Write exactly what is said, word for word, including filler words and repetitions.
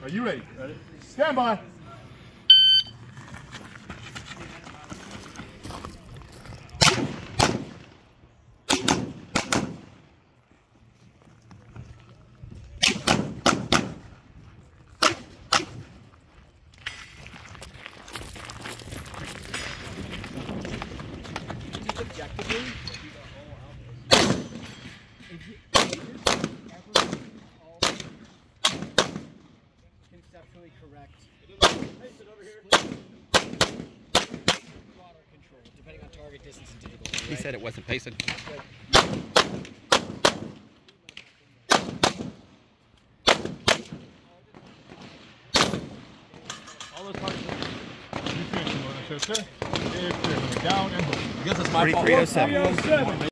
Are you ready? Ready? Stand by. Objectively, conceptually correct. Throttle control, depending on target distance and difficulty. Right? He said it wasn't pacing. All those parts. You finish, sir. Down and I guess it's my fault. three oh seven.